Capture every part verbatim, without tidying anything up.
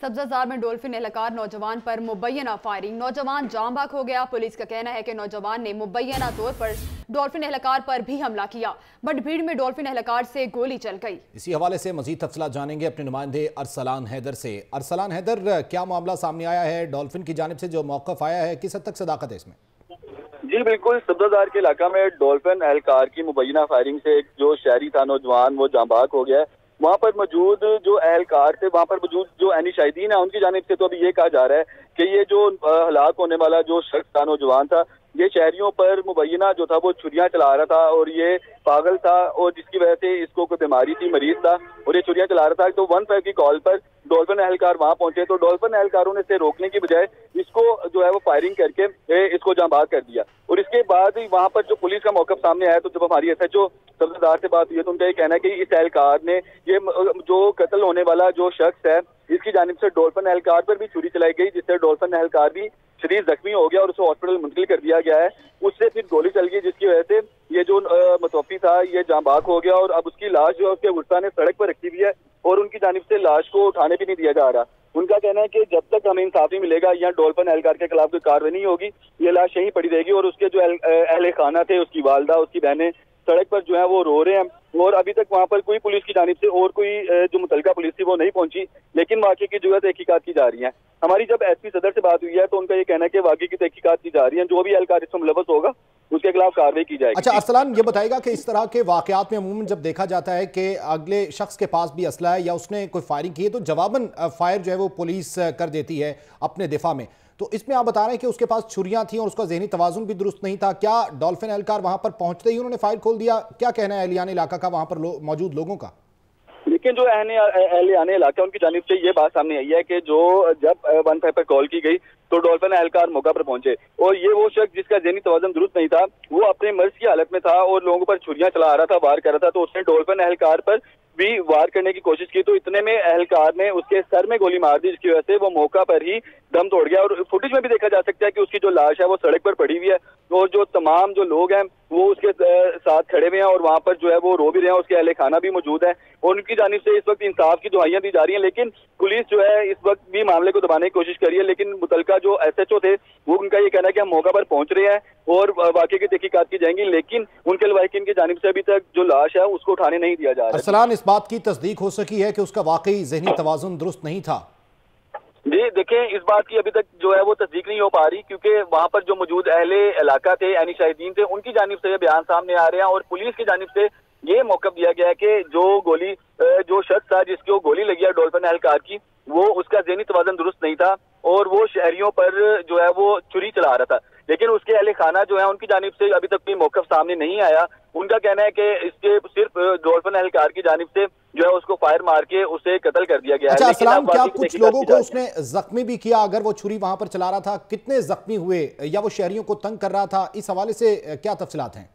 सब्जाजार में डॉल्फिन एहलकार नौजवान पर मुबैना फायरिंग, नौजवान जाम बाक हो गया। पुलिस का कहना है कि नौजवान ने मुबैना तौर पर डॉल्फिन एहलकार पर भी हमला किया, बट भीड़ में डॉल्फिन एहलकार से गोली चल गई। इसी हवाले से मजीद तफसीलात जानेंगे अपने नुमाइंदे अरसलान हैदर से। अरसलान हैदर, क्या मामला सामने आया है? डॉल्फिन की जानिब से जो मौक़िफ़ आया है, किस हद तक सदाकत है इसमें? जी बिल्कुल, सब्जाजार के इलाका में डॉल्फिन एहलकार की मुबैना फायरिंग से एक जो शहरी था नौजवान वो जाम बाक हो गया है। वहाँ पर मौजूद जो एहलकार थे, वहाँ पर मौजूद जो एनी शाहिदीन है, उनकी जानिब से तो अभी ये कहा जा रहा है कि ये जो हलाक होने वाला जो शख्स था, नौजवान था, ये शहरियों पर मुबैना जो था वो छुरियां चला रहा था और ये पागल था और जिसकी वजह से इसको कोई बीमारी थी, मरीज था और ये छुरियां चला रहा था। तो वन फाइव की कॉल पर डॉल्फिन एहलकार वहां पहुंचे तो डॉल्फिन एहलकारों ने इसे रोकने की बजाय इसको जो है वो फायरिंग करके इसको जांबाज कर दिया। और इसके बाद वहां पर जो पुलिस का मौक़िफ़ सामने आया तो जब हमारी एस एच ओ सब्जाजार से बात हुई है तो उनका ये कहना है कि इस एहलकार ने ये जो कत्ल होने वाला जो शख्स है इसकी जानिब से डॉल्फिन एहलकार पर भी छुरी चलाई गई, जिससे डॉल्फिन एहलकार भी शरीर जख्मी हो गया और उसे हॉस्पिटल मुंतकिल कर दिया गया है। उससे फिर गोली चल गई जिसकी वजह से ये जो मुतवफ़ी था ये जाम बाक हो गया और अब उसकी लाश जो है उसके गुस्सा ने सड़क पर रखी हुई है और उनकी जानिब से लाश को उठाने भी नहीं दिया जा रहा। उनका कहना है कि जब तक हमें इंसाफ नहीं मिलेगा या डॉल्फिन एहलकार के खिलाफ कोई कार्रवाई नहीं होगी, ये लाश यहीं पड़ी रहेगी। और उसके जो अहले खाना थे, उसकी वालदा, उसकी बहनें सड़क पर जो है वो रो रहे हैं और अभी तक वहाँ पर कोई पुलिस की जानिब से और कोई जो मुतलका पुलिस थी वो नहीं पहुंची, लेकिन वाक़े की जो है तहकीकात की जा रही है। हमारी जब एस पी सदर से बात हुई है तो उनका ये कहना है कि वाक़े की तहकीकात की जा रही है, जो भी एहलकार इसमें मुलव्वस होगा उसके खिलाफ कार्रवाई की जाएगी। अच्छा अरसलान, ये बताएगा कि इस तरह के वाकयात में अमूमन जब देखा जाता है कि अगले शख्स के पास भी असला है या उसने कोई फायरिंग की है तो जवाबन फायर जो है वो पुलिस कर देती है अपने दिफा में, तो इसमें आप बता रहे हैं कि उसके पास छुरियां थी और उसका जहनी तवाजुन भी दुरुस्त नहीं था। क्या डॉल्फिन एहलकार वहां पर पहुंचते ही उन्होंने फायर खोल दिया? क्या कहना है अहलियान इलाका का, वहां पर लो, मौजूद लोगों का? लेकिन जो अहलियान इलाका उनकी जानिब से ये बात सामने आई है कि जो जब वन फाइव पर कॉल की गई तो डॉल्फिन एहलकार मौका पर पहुंचे और ये वो शख्स जिसका जहनी तवाजुन दुरुस्त नहीं था वो अपने मर्ज की हालत में था और लोगों पर छुरियां चला रहा था, वार कर रहा था, तो उसने डॉल्फिन एहलकार पर भी वार करने की कोशिश की तो इतने में एहलकार ने उसके सर में गोली मार दी, जिसकी वजह से वो मौका पर ही दम तोड़ गया। और फुटेज में भी देखा जा सकता है कि उसकी जो लाश है वो सड़क पर पड़ी हुई है और जो तमाम जो लोग हैं वो उसके साथ खड़े हुए हैं और वहाँ पर जो है वो रो भी रहे हैं, उसके अहले खाना भी मौजूद है और उनकी जानिब से इस वक्त इंसाफ की दुआइयां दी जा रही हैं। लेकिन पुलिस जो है इस वक्त भी मामले को दबाने की कोशिश कर रही है, लेकिन मुतलका जो एस एच ओ थे वो उनका ये कहना है कि हम मौका पर पहुंच रहे हैं और वाकई की तहकीकात की जाएंगी, लेकिन उनके लवाहिकीन की जानिब से अभी तक जो लाश है उसको उठाने नहीं दिया जा रहा है। अरसलान, इस बात की तस्दीक हो सकी है कि उसका वाकई जहनी तवाजुन दुरुस्त नहीं था? जी देखें, इस बात की अभी तक जो है वो तस्दीक नहीं हो पा रही क्योंकि वहाँ पर जो मौजूद अहले इलाका थे, यानी शाहिदीन थे, उनकी जानिब से ये बयान सामने आ रहे हैं और पुलिस की जानिब से ये मौक़िफ़ दिया गया है कि जो गोली जो शख्स था जिसकी वो गोली लगी है डॉल्फिन एहलकार की, वो उसका ज़हनी तवाज़ुन दुरुस्त नहीं था और वो शहरियों पर जो है वो छुरी चला रहा था। लेकिन उसके अहले खाना जो है उनकी जानिब से अभी तक कोई मौक़िफ़ सामने नहीं आया। उनका कहना है कि इसके सिर्फ डॉल्फिन एहलकार की जानिब से जो है उसको फायर मार के उसे कत्ल कर दिया गया। अच्छा असलाम, क्या कुछ लोगों को उसने जख्मी भी किया? अगर वो छुरी वहां पर चला रहा था, कितने जख्मी हुए या वो शहरियों को तंग कर रहा था? इस हवाले से क्या तफसीलात हैं?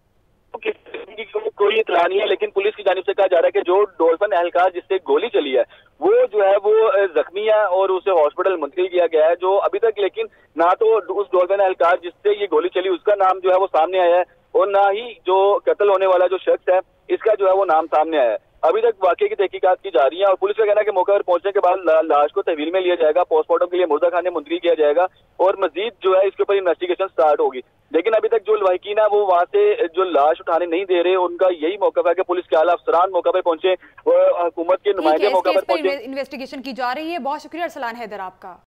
कोई इतला नहीं है, लेकिन पुलिस की जानिब से कहा जा रहा है कि जो डॉल्फिन एहलकार जिससे गोली चली है वो जो है वो जख्मी है और उसे हॉस्पिटल मुंतकिल किया गया है। जो अभी तक लेकिन ना तो उस डॉल्फिन एहलकार जिससे ये गोली चली उसका नाम जो है वो सामने आया है और ना ही जो कत्ल होने वाला जो शख्स है इसका जो है वो नाम सामने आया है। अभी तक वाकई की तहकीकात की जा रही है और पुलिस का कहना है कि मौके पर पहुंचने के बाद ला, लाश को तहवील में लिया जाएगा, पोस्टमार्टम के लिए मुर्दा खाने मुंतकिल किया जाएगा और मजीद जो है इसके ऊपर इन्वेस्टिगेशन स्टार्ट होगी। लेकिन अभी तक जो लवाहिकीन है वो वहाँ से जो लाश उठाने नहीं दे रहे, उनका यही मौका है कि पुलिस के आला अफसरान मौका पर पहुंचे, हुकूमत के नुमाइंदे मौका पर पहुंचे। इन्वेस्टिगेशन की जा रही है। बहुत शुक्रिया अरसलान हैदर आपका।